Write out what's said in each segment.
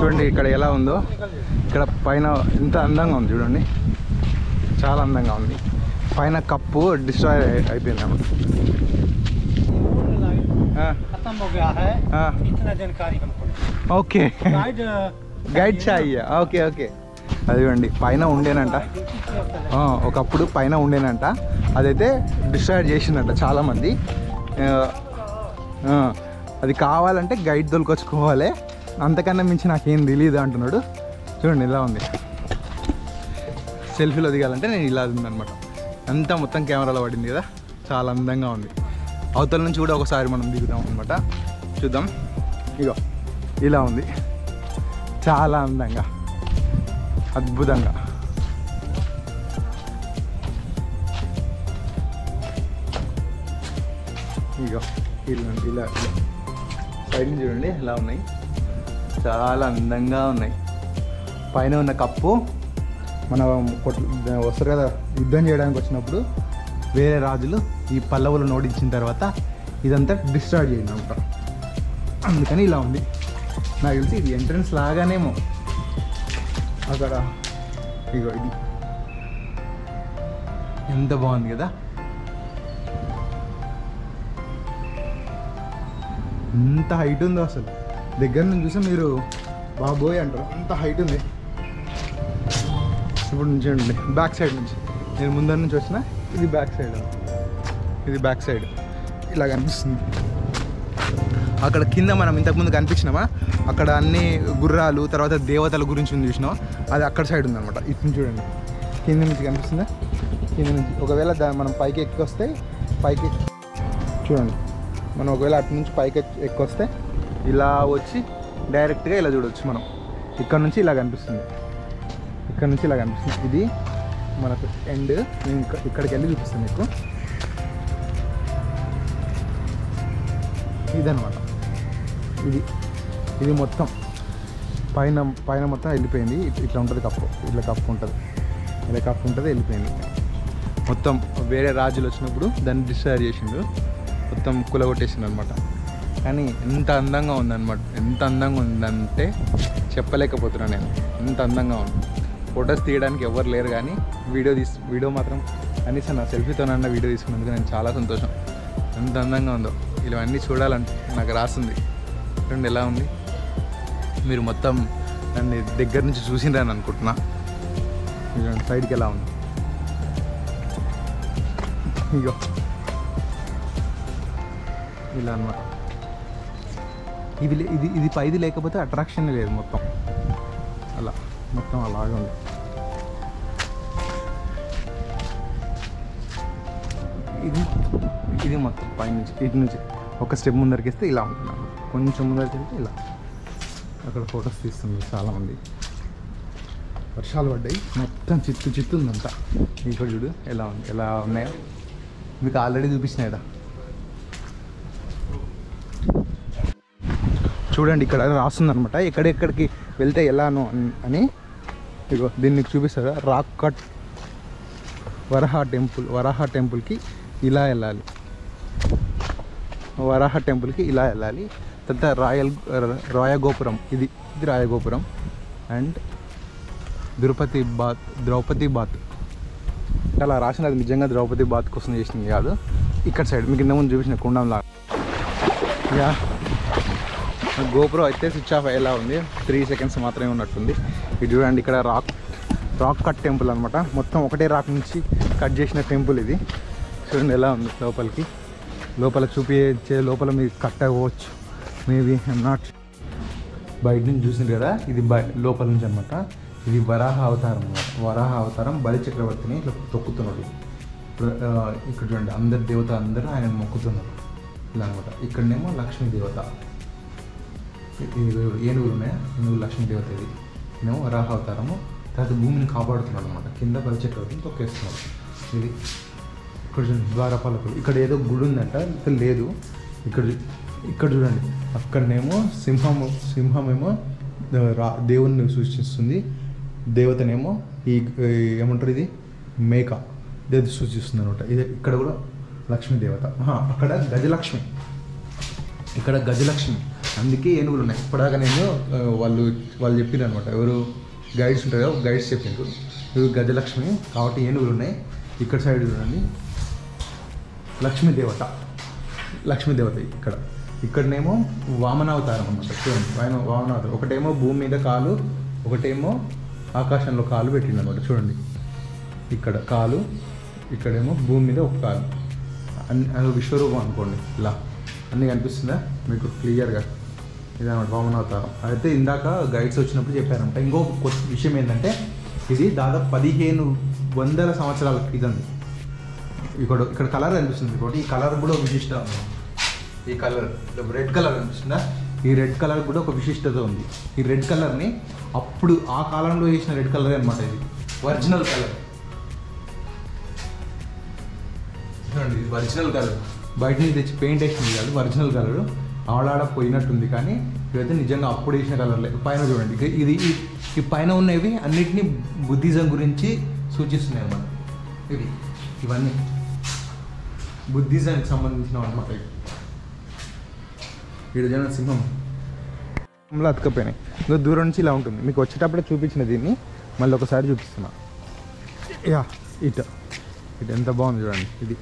చూడండి ఇక్కడ ఎలా ఉందో. ఇక్కడ పైన ఎంత అందంగా ఉంది చూడండి, చాలా అందంగా ఉంది. పైన కప్పు డిస్ట్రాయ్ అయిపోయింది అన్నమాట. ఓకే గైడ్ చాయ్యా, ఓకే ఓకే. అదిగోండి పైన ఉండేనంట, ఒకప్పుడు పైన ఉండేనంట, అదైతే డిస్ట్రాయ్ చేసిందంట చాలామంది. అది కావాలంటే గైడ్ దొరికొచ్చుకోవాలి, అంతకన్నా మించి నాకేం తెలియదు అంటున్నాడు. చూడండి ఇలా ఉంది. సెల్ఫీలో దిగాలంటే నేను ఇలా ఉందనమాట. అంతా మొత్తం కెమెరాలో పడింది కదా, చాలా అందంగా ఉంది. అవతల నుంచి కూడా ఒకసారి మనం దిగుతాం అనమాట. చూద్దాం. ఇగో ఇలా ఉంది, చాలా అందంగా, అద్భుతంగా. ఇగో ఇలా ఇలా ఇలా సైడ్ నుంచి చూడండి ఎలా ఉన్నాయి, చాలా అందంగా ఉన్నాయి. పైన ఉన్న కప్పు మనం వస్తారు కదా యుద్ధం చేయడానికి వచ్చినప్పుడు వేరే రాజులు ఈ పల్లవులు నోడించిన తర్వాత ఇదంతా డిస్ట్రాయ్ చేయండి అంటారు, అందుకని ఇలా ఉంది. నాకు తెలిసి ఇది ఎంట్రన్స్ లాగానేమో. అక్కడ ఇగో ఇది ఎంత బాగుంది కదా, ఎంత హైట్ ఉందో అసలు. దగ్గర నుంచి చూస్తే మీరు బాబోయ్ అంటారు, అంత హైట్ ఉంది. ఇప్పుడు నుంచి ఉండండి బ్యాక్ సైడ్ నుంచి, నేను ముందర నుంచి వచ్చిన ఇది బ్యాక్ సైడ్, ఇది బ్యాక్ సైడ్ ఇలా కనిపిస్తుంది. అక్కడ కింద మనం ఇంతకుముందు కనిపించినామా, అక్కడ అన్ని గుర్రాలు తర్వాత దేవతల గురించి ఉంది చూసినాం, అది అక్కడ సైడ్ ఉందన్నమాట. ఇటు నుంచి చూడండి, కింద నుంచి కనిపిస్తుందా, కింద నుంచి. ఒకవేళ మనం పైకి ఎక్కొస్తే, పైకి చూడండి, మనం ఒకవేళ అటు నుంచి పైకి ఎక్కొస్తే ఇలా వచ్చి డైరెక్ట్గా ఇలా చూడవచ్చు మనం. ఇక్కడ నుంచి ఇలా కనిపిస్తుంది, ఇక్కడ నుంచి ఇలా కనిపిస్తుంది. ఇది మనకు ఎండ్. నేను ఇక్కడికి వెళ్ళి చూపిస్తాను మీకు. ఇదనమాట, ఇది మొత్తం పైన మొత్తం వెళ్ళిపోయింది. ఇట్లా ఉంటుంది కప్పు, ఇట్లా కప్పు ఉంటుంది, ఇలా కప్పు ఉంటుంది, వెళ్ళిపోయింది మొత్తం. వేరే రాజులు వచ్చినప్పుడు దాన్ని డిస్ట్రాయ్ చేసిండు, మొత్తం కులగొట్టేసిండు అనమాట. కానీ ఎంత అందంగా ఉందన్నమాట, ఎంత అందంగా ఉందంటే చెప్పలేకపోతున్నాను నేను, ఎంత అందంగా ఉంది. ఫొటోస్ తీయడానికి ఎవరు లేరు, కానీ వీడియో మాత్రం కనీసం నా సెల్ఫీతోనన్నా వీడియో తీసుకున్నందుకు నేను చాలా సంతోషం. ఎంత అందంగా ఉందో, ఇవన్నీ చూడాలంటే నాకు రాస్తుంది. చూడండి ఎలా ఉంది. మీరు మొత్తం నన్ను దగ్గర నుంచి చూసిండ్రని అనుకుంటున్నా. సైడ్కి ఎలా ఉంది, ఇగో ఇలా అన్నమాట. ఇది పైది లేకపోతే అట్రాక్షన్ లేదు, మొత్తం అలా మొత్తం అలాగే ఉంది. ఇది మొత్తం పైనుంచి ఇటు నుంచి ఒక స్టెప్ ముందరికిస్తే ఇలా ఉంటున్నాను, కొంచెం ముందరికి వెళ్తే ఇలా. అక్కడ ఫొటోస్ తీస్తుంది చాలామంది. వర్షాలు పడ్డాయి, మొత్తం చిత్తు ఉందంతా. ఇక్కడ చూడు ఎలా ఉంది, ఎలా ఉన్నాయో మీకు ఆల్రెడీ చూపించినాయి కదా. చూడండి ఇక్కడ రాస్తుందనమాట, ఎక్కడెక్కడికి వెళ్తే ఎలానో అని. ఇగో దీన్ని చూపిస్తారా, రాక్ కట్ వరాహ టెంపుల్కి ఇలా వెళ్ళాలి, వరాహ టెంపుల్కి ఇలా వెళ్ళాలి. తర్వాత రాయగోపురం, ఇది రాయగోపురం. అండ్ ద్రౌపది బాత్ అలా రాసిన, అది నిజంగా ద్రౌపది బాత్ కోసం చేసింది కాదు. ఇక్కడ సైడ్ మీకు ఇంతకుముందు చూపించిన కుండంలాగా. యా గోపురం అయితే స్విచ్ ఆఫ్ అయ్యేలా ఉంది, 3 సెకండ్స్ మాత్రమే ఉన్నట్టుంది. ఇది చూడండి, ఇక్కడ రాక్ కట్ టెంపుల్ అనమాట. మొత్తం ఒకటే రాక్ నుంచి కట్ చేసిన టెంపుల్ ఇది. చూడండి ఎలా ఉంది లోపల చూపించే లోపల మీరు కట్ అవ్వచ్చు మేబీ, ఐఎమ్ నాట్. బయట నుంచి చూసింది కదా, ఇది లోపల నుంచి అనమాట. ఇది వరాహ అవతారం అనమాట. వరాహ అవతారం బలి చక్రవర్తిని ఇట్లా తొక్కుతున్నాడు. ఇక్కడ చూడండి, అందరు దేవత అందరూ ఆయన మొక్కుతున్నారు ఇలా అనమాట. ఇక్కడనేమో లక్ష్మీ దేవత, ఏనుగులు ఉన్నాయి, ఏనుగులు లక్ష్మీ దేవత. ఇది మేము వరాహ అవతారము. తర్వాత భూమిని కాపాడుతున్నాడు అనమాట, కింద బలి చక్రవర్తిని తొక్కేస్తున్నాడు. ఇది ఇక్కడ చూడండి, ద్వారపాలకులు. ఇక్కడ ఏదో గుడి ఉందంట, ఇక్కడ లేదు. ఇక్కడ చూడండి, అక్కడనేమో సింహమేమో దేవుణ్ణి సూచిస్తుంది, దేవతనేమో ఈ ఏమంటారు ఇది మేక దేవత సూచిస్తుంది అనమాట. ఇది ఇక్కడ కూడా లక్ష్మీ దేవత. అక్కడ గజలక్ష్మి, ఇక్కడ గజలక్ష్మి అందుకే ఏనుగులు ఉన్నాయి. ఇప్పటిదాకా నేను వాళ్ళు చెప్పారు అనమాట, ఎవరు గైడ్స్ ఉంటారో గైడ్స్ చెప్పారు ఇవి గజలక్ష్మి కాబట్టి ఏనుగులు ఉన్నాయి. ఇక్కడ సైడ్ చూడండి లక్ష్మీదేవత ఇక్కడనేమో వామనావతారం అనమాట. చూడండి వామనావతారం, ఒకటేమో భూమి మీద కాలు, ఒకటేమో ఆకాశంలో కాలు పెట్టింది అనమాట. చూడండి ఇక్కడ కాలు, ఇక్కడేమో భూమి మీద ఒక కాలు, అది విశ్వరూపం అనుకోండి. ఇలా అన్నీ కనిపిస్తుందా మీకు క్లియర్గా? ఇదన్నమాట వామనావతారం. అయితే ఇందాక గైడ్స్ వచ్చినప్పుడు చెప్పారంట. ఇంకో కొత్త విషయం ఏంటంటే ఇది దాదాపు 1500 సంవత్సరాల క్రితం. ఇక్కడ కలర్ కనిపిస్తుంది ఇంకోటి, ఈ కలర్ కూడా ఒక విశిష్టత ఉంది. ఈ కలర్ రెడ్ కలర్ కనిపిస్తుందా? ఈ రెడ్ కలర్ కూడా ఒక విశిష్టత ఉంది. ఈ రెడ్ కలర్ని అప్పుడు ఆ కాలంలో వేసిన రెడ్ కలర్ అనమాట. ఇది ఒరిజినల్ కలర్. చూడండి ఇది ఒరిజినల్ కలర్, బయట నుంచి తెచ్చి పెయింట్ వేసింది కాదు, ఒరిజినల్ కలర్. ఆడాడ పోయినట్టుంది కానీ ఇవైతే నిజంగా అప్పుడు వేసిన కలర్లే. పైన చూడండి ఇది ఈ పైన ఉన్నవి అన్నిటినీ బుద్ధిజం గురించి సూచిస్తున్నాయి అన్నమాట. ఇవన్నీ బుద్ధిజానికి సంబంధించిన అనమాట. ఇక్కడ జన సింహంలో అతకపోయినాయి. ఇంకా దూరం నుంచి ఇలా ఉంటుంది. మీకు వచ్చేటప్పుడే చూపించిన దీన్ని మళ్ళీ ఒకసారి చూపిస్తున్నా. ఇటు ఎంత బాగుంది చూడండి. ఇది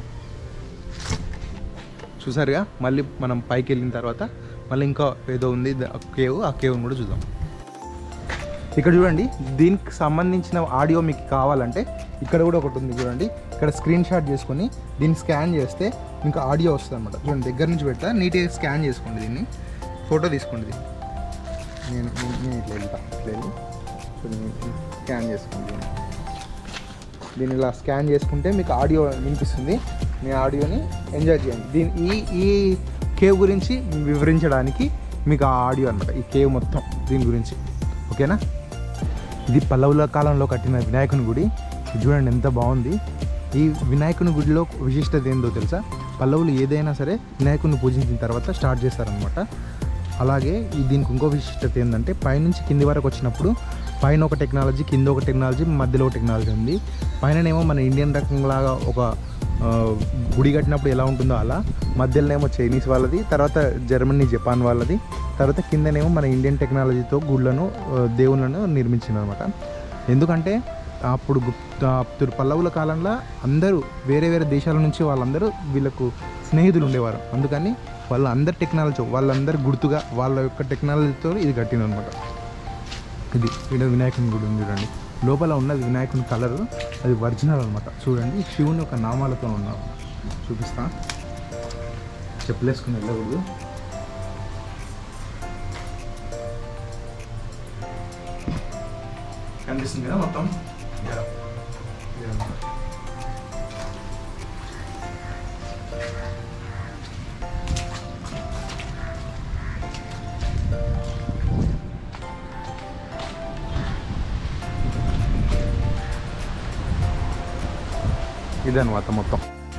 చూసారుగా. మళ్ళీ మనం పైకి వెళ్ళిన తర్వాత మళ్ళీ ఇంకా ఏదో ఉంది కేవ్, ఆ కేవ్ని కూడా చూద్దాం. ఇక్కడ చూడండి దీనికి సంబంధించిన ఆడియో మీకు కావాలంటే ఇక్కడ కూడా ఒకటి ఉంది చూడండి. ఇక్కడ స్క్రీన్ షాట్ చేసుకొని దీన్ని స్కాన్ చేస్తే మీకు ఆడియో వస్తుంది అనమాట. చూడండి దగ్గర నుంచి పెడతా, నీట్గా స్కాన్ చేసుకోండి, దీన్ని ఫోటో తీసుకోండి. దీన్ని నేను ఇట్లా వెళ్ళి స్కాన్ చేసుకోండి. దీన్ని ఇలా స్కాన్ చేసుకుంటే మీకు ఆడియో వినిపిస్తుంది. మీ ఆడియోని ఎంజాయ్ చేయండి. ఈ కేవ్ గురించి వివరించడానికి మీకు ఆ ఆడియో అనమాట. ఈ కేవ్ మొత్తం దీని గురించి, ఓకేనా? ఇది పల్లవుల కాలంలో కట్టిన వినాయకుని గుడి. చూడండి ఎంత బాగుంది. ఈ వినాయకుని గుడిలో విశిష్టత ఏందో తెలుసా? పల్లవులు ఏదైనా సరే వినాయకుడిని పూజించిన తర్వాత స్టార్ట్ చేస్తారనమాట. అలాగే దీనికి ఇంకో విశిష్టత ఏంటంటే పైనుంచి కింది వరకు వచ్చినప్పుడు పైన ఒక టెక్నాలజీ, కింద ఒక టెక్నాలజీ, మధ్యలో ఒక టెక్నాలజీ ఉంది. పైననేమో మన ఇండియన్ రకంలాగా ఒక గుడి కట్టినప్పుడు ఎలా ఉంటుందో అలా, మధ్యలోనేమో చైనీస్ వాళ్ళది, తర్వాత జర్మనీ, జపాన్ వాళ్ళది, తర్వాత కిందనేమో మన ఇండియన్ టెక్నాలజీతో గుళ్ళను, దేవుళ్ళను నిర్మించింది అనమాట. ఎందుకంటే అప్పుడు పల్లవుల కాలంలో అందరూ వేరే వేరే దేశాల నుంచి వాళ్ళందరూ వీళ్ళకు స్నేహితులు ఉండేవారు. అందుకని వాళ్ళందరి టెక్నాలజీ, వాళ్ళందరి గుర్తుగా వాళ్ళ యొక్క టెక్నాలజీతో ఇది కట్టింది అనమాట. ఇది ఇక్కడ వినాయకుని గుడి ఉంది చూడండి. లోపల ఉన్నది వినాయకుని కలర్, అది ఒరిజినల్ అనమాట. చూడండి శివుని యొక్క నామాలతో ఉన్నారు. చూపిస్తా, చెప్పులేసుకుని వెళ్ళకూడదు. కనిపిస్తుంది కదా మొత్తం. ఇదన్నమాట మొత్తం.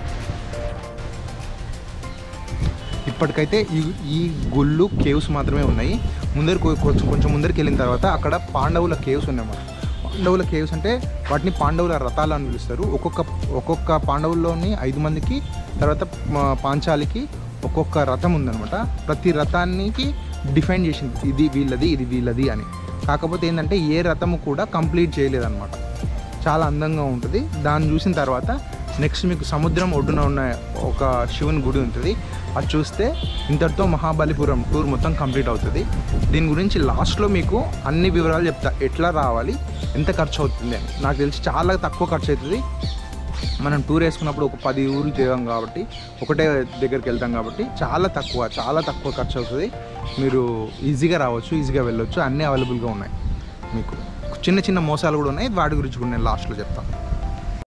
ఇప్పటికైతే ఈ గుళ్ళు కేవ్స్ మాత్రమే ఉన్నాయి. కొంచెం ముందరికి వెళ్ళిన తర్వాత అక్కడ పాండవుల కేవ్స్ ఉన్నాయన్నమాట. పాండవుల కేవ్స్ అంటే వాటిని పాండవుల రథాలు అని పిలుస్తారు. ఒక్కొక్క పాండవుల్లోని 5 మందికి, తర్వాత పాంచాలికి ఒక్కొక్క రథం ఉందన్నమాట. ప్రతి రథానికి డిఫైన్ చేసింది, ఇది వీళ్ళది, ఇది వీళ్ళది అని. కాకపోతే ఏంటంటే ఏ రథము కూడా కంప్లీట్ చేయలేదన్నమాట. చాలా అందంగా ఉంటుంది. దాన్ని చూసిన తర్వాత నెక్స్ట్ మీకు సముద్రం ఒడ్డున ఉన్న ఒక శివుని గుడి ఉంటుంది. అది చూస్తే ఇంతటితో మహాబలిపురం టూర్ మొత్తం కంప్లీట్ అవుతుంది. దీని గురించి లాస్ట్లో మీకు అన్ని వివరాలు చెప్తా, ఎట్లా రావాలి, ఎంత ఖర్చు అవుతుంది అని. నాకు తెలిసి చాలా తక్కువ ఖర్చు అవుతుంది. మనం టూర్ వేసుకున్నప్పుడు ఒక 10 ఊర్లు తిరగాం కాబట్టి, ఒకటే దగ్గరికి వెళ్తాం కాబట్టి చాలా తక్కువ ఖర్చు అవుతుంది. మీరు ఈజీగా రావచ్చు, ఈజీగా వెళ్ళొచ్చు. అన్నీ అవైలబుల్గా ఉన్నాయి. మీకు చిన్న చిన్న మోసాలు కూడా ఉన్నాయి, వాటి గురించి కూడా నేను లాస్ట్లో చెప్తాను.